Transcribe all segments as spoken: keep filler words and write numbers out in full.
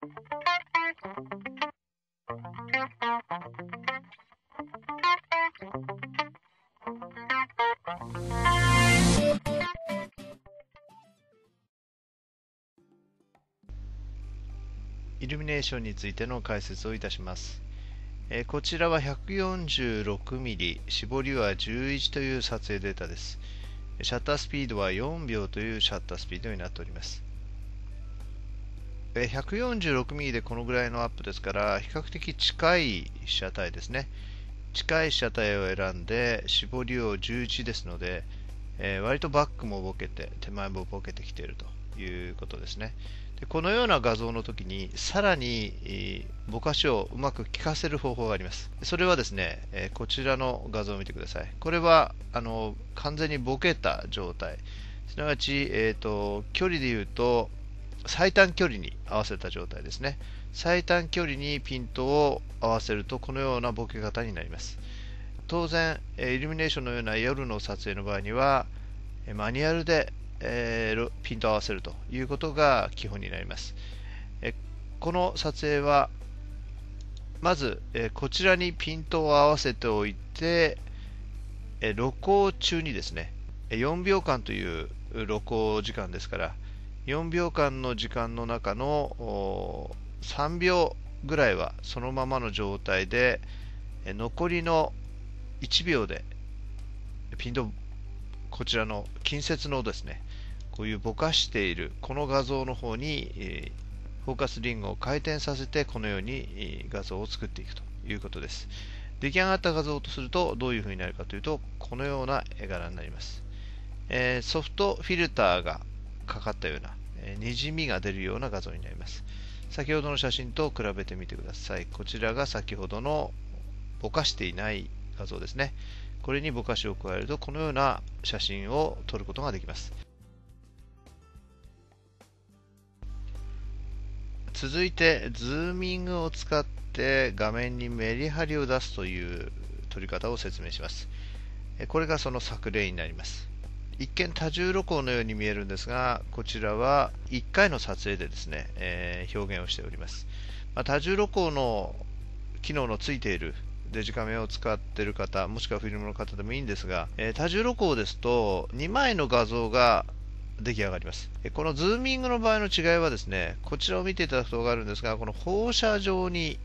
イルミネーションについての解説をいたします。えー、こちらは ひゃくよんじゅうろくミリ、絞りはじゅういちという撮影データです。シャッタースピードはよんびょうというシャッタースピードになっております。えー、ひゃくよんじゅうろくミリでこのぐらいのアップですから、比較的近い被写体ですね。近い被写体を選んで、絞りをじゅういちですので、えー、割とバックもボケて、手前もボケてきているということですね。でこのような画像の時にさらに、えー、ぼかしをうまく効かせる方法があります。それはですね、えー、こちらの画像を見てください。これはあの完全にボケた状態、すなわち、えーと、距離でいうと最短距離に合わせた状態ですね。最短距離にピントを合わせるとこのようなボケ方になります。当然、イルミネーションのような夜の撮影の場合にはマニュアルでえー、ピントを合わせるということが基本になります。えこの撮影はまず、えこちらにピントを合わせておいて、え露光中にですねよんびょうかんという露光時間ですから、よんびょうかんの時間の中のさんびょうぐらいはそのままの状態で、え残りのいちびょうでピント、こちらの近接のですねこういうぼかしているこの画像の方に、えー、フォーカスリングを回転させてこのように、えー、画像を作っていくということです。出来上がった画像とするとどういうふうになるかというとこのような絵柄になります。えー、ソフトフィルターがかかったような、えー、にじみが出るような画像になります。先ほどの写真と比べてみてください。こちらが先ほどのぼかしていない画像ですね。これにぼかしを加えるとこのような写真を撮ることができます。続いてズーミングを使って画面にメリハリを出すという撮り方を説明します。これがその作例になります。一見多重露光のように見えるんですが、こちらはいっかいの撮影でですね、えー、表現をしております。まあ、多重露光の機能のついているデジカメを使っている方、もしくはフィルムの方でもいいんですが、えー、多重露光ですとにまいの画像が出来上がります。このズーミングの場合の違いはですね、こちらを見ていただくと分かるんですが、この放射状に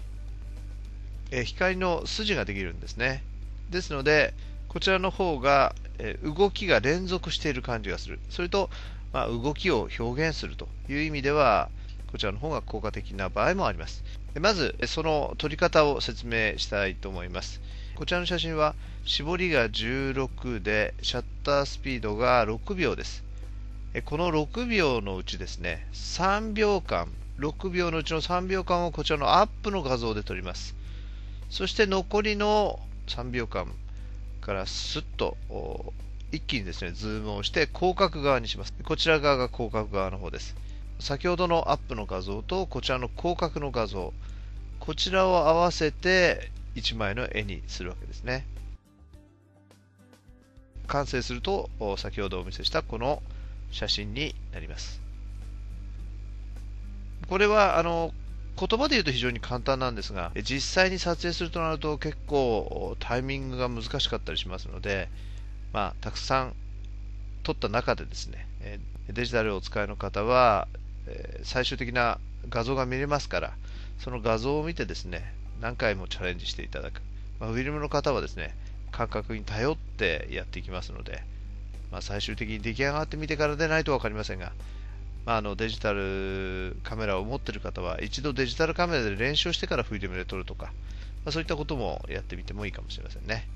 光の筋ができるんですね。ですので、こちらの方が動きが連続している感じがする。それと、まあ、動きを表現するという意味では、こちらの方が効果的な場合もあります。まず、その撮り方を説明したいと思います。こちらの写真は、絞りがじゅうろくで、シャッタースピードがろくびょうです。このろくびょうのうちですね、さんびょうかん、ろくびょうのうちのさんびょうかんをこちらのアップの画像で撮ります。そして残りのさんびょうかんからスッと一気にですね、ズームをして広角側にします。こちら側が広角側の方です。先ほどのアップの画像とこちらの広角の画像、こちらを合わせていちまいの絵にするわけですね。完成すると先ほどお見せしたこの写真になります。これはあの言葉で言うと非常に簡単なんですが、実際に撮影するとなると結構タイミングが難しかったりしますので、まあ、たくさん撮った中でですね、デジタルをお使いの方は最終的な画像が見れますから、その画像を見てですね、何回もチャレンジしていただく。まあ、フィルムの方はですね、感覚に頼ってやっていきますので、まあ、最終的に出来上がってみてからでないと分かりませんが、まあ、あのデジタルカメラを持っている方は一度デジタルカメラで練習してからフィルムで撮るとか、まあ、そういったこともやってみてもいいかもしれませんね。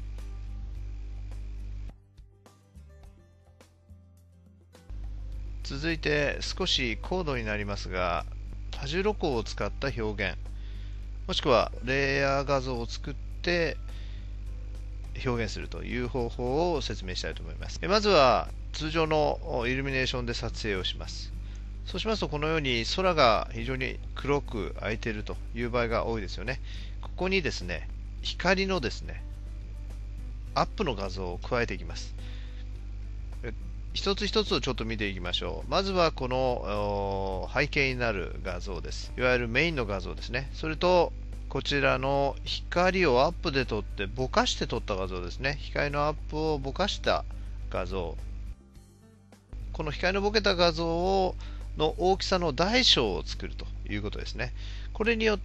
続いて少し高度になりますが、多重露光を使った表現、もしくはレイヤー画像を作って表現するという方法を説明したいと思います。まずは通常のイルミネーションで撮影をします。そうしますとこのように空が非常に黒く開いているという場合が多いですよね。ここにですね、光のですね、アップの画像を加えていきます。 一つ一つをちょっと見ていきましょう。まずはこの背景になる画像です。いわゆるメインの画像ですね。それとこちらの光をアップで撮ってぼかして撮った画像ですね。光のアップをぼかした画像。この光のぼけた画像をの大きさの大小を作るということですね。これによって、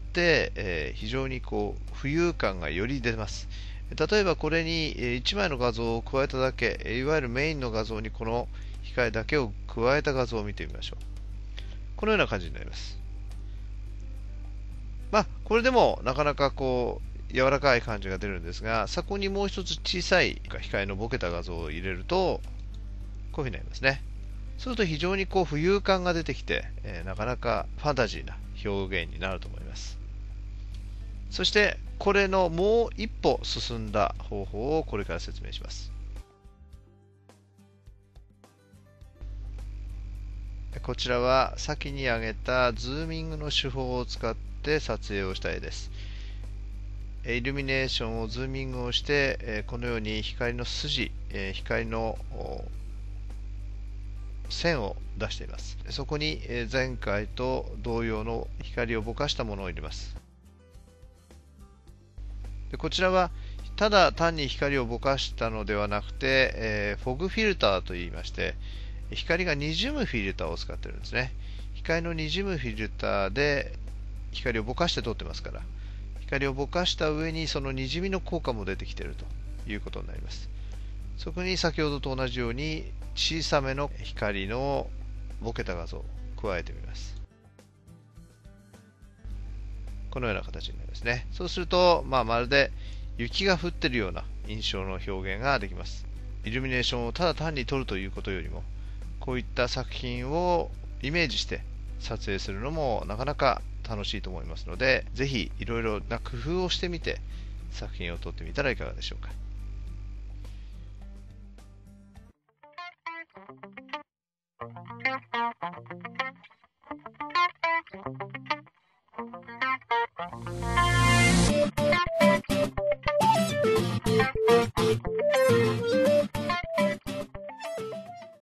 えー、非常にこう浮遊感がより出ます。例えばこれにいちまいの画像を加えただけ、いわゆるメインの画像にこの光だけを加えた画像を見てみましょう。このような感じになります。まあ、これでもなかなかこう柔らかい感じが出るんですが、そこにもう一つ小さい光のぼけた画像を入れると、こういうふうになりますね。そうすると非常にこう浮遊感が出てきて、えー、なかなかファンタジーな表現になると思います。そしてこれのもう一歩進んだ方法をこれから説明します。こちらは先に挙げたズーミングの手法を使って撮影をした絵です。イルミネーションをズーミングをしてこのように光の筋、光の線を出しています。そこに前回と同様の光をぼかしたものを入れます。でこちらはただ単に光をぼかしたのではなくて、えー、フォグフィルターといいまして、光がにじむフィルターを使っているんですね。光のにじむフィルターで光をぼかして撮ってますから、光をぼかした上にそのにじみの効果も出てきているということになります。そこに先ほどと同じように小さめの光のぼけた画像を加えてみます。このような形になりますね。そうすると、まあ、まるで雪が降っているような印象の表現ができます。イルミネーションをただ単に撮るということよりも、こういった作品をイメージして撮影するのもなかなか楽しいと思いますので、ぜひいろいろな工夫をしてみて作品を撮ってみたらいかがでしょうか。